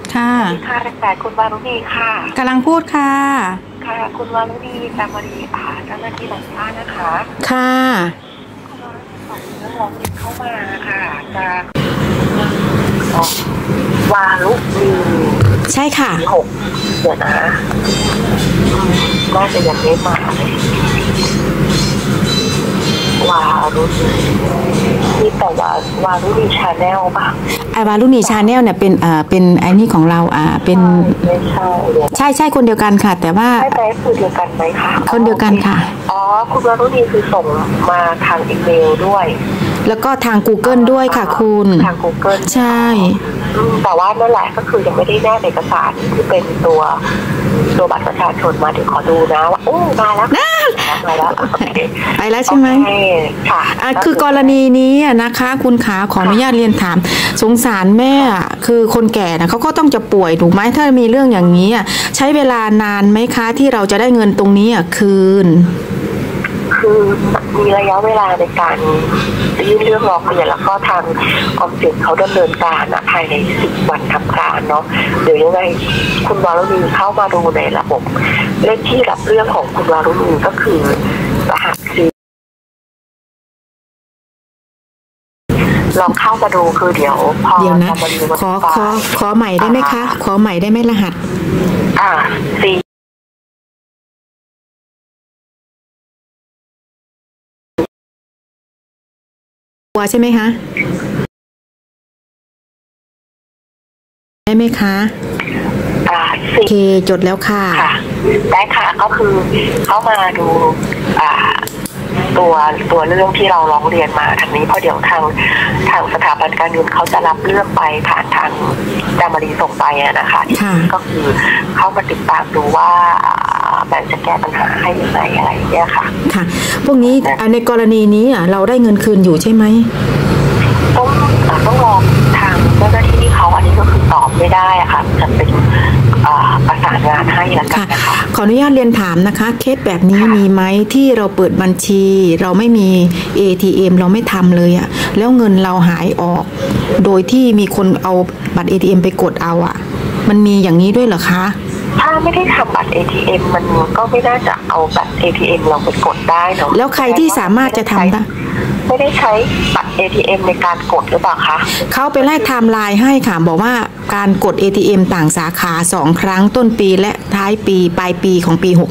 ค่ะค่ะแต่คุณวารุณีค่ะกำลังพูดค่ะค่ะคุณวารุณีจามรีเจ้าหน้าที่หลังบ้านนะคะค่ะคุณวารุณีส่งเรื่องร้องเรียนเข้ามาค่ะจะวารุณีใช่ค่ะ 6เดี๋ยวนะน่าจะยังไม่มาวารุณีนี่แต่วารุณีชาแนลป่ะวารุณีชาแนลเนี่ยเป็นไอ้นี่ของเราเป็นใช่คนเดียวกันค่ะแต่ว่าใช่คือเดียวกันไหมคะคนเดียวกันค่ะคุณวารุณีคือส่งมาทางอีเมลด้วยแล้วก็ทาง Google ด้วยค่ะคุณทาง Google ใช่แต่ว่านั่นแหละก็คือยังไม่ได้แนบเอกสารที่เป็นตัวบัตรประชาชนมาเดี๋ยวขอดูนะว่ามาแล้วไปแล้วใช่ไหมค่ะคือกรณีนี้นะคะคุณขาขออนุญาตเรียนถามสงสารแม่คือคนแก่นะเขาก็ต้องจะป่วยถูกไหมถ้ามีเรื่องอย่างนี้ใช้เวลานานไหมคะที่เราจะได้เงินตรงนี้คืนคือมีระยะเวลาในการยื่นเรื่องร้องเรียนแล้วก็ทางออมสินเขาดำเนินการภายใน10 วันทำการเนาะเดี๋ยวยังไงคุณวารุณีเข้ามาดูในระบบเลขที่รับเรื่องของคุณวารุณีก็คือรหัสลองเข้ามาดูคือเดี๋ยวนะขอใหม่ได้ไหมคะขอใหม่ได้ไหมรหัสใช่ไหมคะได้ไหมคะโอเคจดแล้วค่ะได้ค่ะก็คือเข้ามาดูตัวเรื่องที่เราร้องเรียนมาทางนี้เพราะเดี๋ยวทางสถาบันการเงินเขาจะรับเรื่องไปผ่านทางจามรีส่งไปนะคะก็คือเข้ามาติดตามดูว่าแบงค์จะแก้ปัญหาให้ยังไงอะไรเนี่ยค่ะพวกนี้ในกรณีนี้เราได้เงินคืนอยู่ใช่ไหมต้องรอทางเจ้าหน้าที่เขาอันนี้ก็คือตอบไม่ได้ค่ะจะเป็นประสานงานให้แล้วกันนะคะขออนุญาตเรียนถามนะคะเคสแบบนี้มีไหมที่เราเปิดบัญชีเราไม่มี ATM เราไม่ทำเลยแล้วเงินเราหายออกโดยที่มีคนเอาบัตร ATM ไปกดเอามันมีอย่างนี้ด้วยเหรอคะถ้าไม่ได้ทำบัตร ATM มันก็ไม่น่าจะเอาบัตร ATM เราไปกดได้เนาะแล้วใครที่สามารถจะทำได้ไม่ได้ใช้บัตร ATM ในการกดหรือเปล่าคะเขาไปไล่ไทม์ไลน์ให้ค่ะบอกว่าการกด ATM ต่างสาขา2 ครั้งต้นปีและท้ายปีปลายปีของปี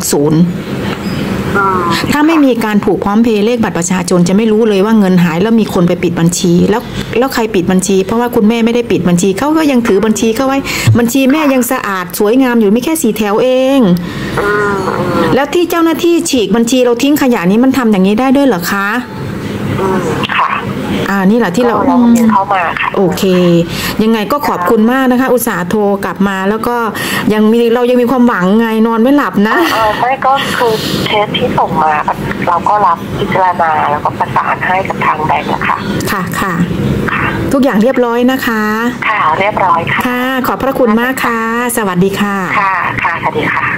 60ถ้าไม่มีการผูกพร้อมเพย์เลขบัตรประชาชนจะไม่รู้เลยว่าเงินหายแล้วมีคนไปปิดบัญชีแล้วใครปิดบัญชีเพราะว่าคุณแม่ไม่ได้ปิดบัญชีเขาก็ยังถือบัญชีเขาไว้บัญชีแม่ยังสะอาดสวยงามอยู่ไม่แค่4 แถวเองแล้วที่เจ้าหน้าที่ฉีกบัญชีเราทิ้งขยะนี้มันทำอย่างนี้ได้ด้วยเหรอคะค่ะนี่แหละที่เราเข้ามาค่ะโอเคยังไงก็ขอบคุณมากนะคะอุตส่าห์โทรกลับมาแล้วก็เรายังมีความหวังไงนอนไม่หลับนะไม่ก็คือเคสที่ส่งมาเราก็รับพิจารณาแล้วก็ประสานให้กับทางแบงก์ค่ะค่ะทุกอย่างเรียบร้อยนะคะค่ะเรียบร้อยค่ะขอบพระคุณมากค่ะสวัสดีค่ะค่ะสวัสดีค่ะ